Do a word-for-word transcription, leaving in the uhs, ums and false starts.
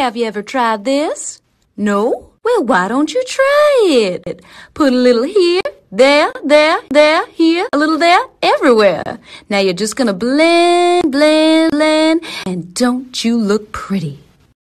Have you ever tried this? No? Well, why don't you try it? Put a little here, there, there, there, here, a little there, everywhere. Now you're just gonna blend, blend, blend, and don't you look pretty?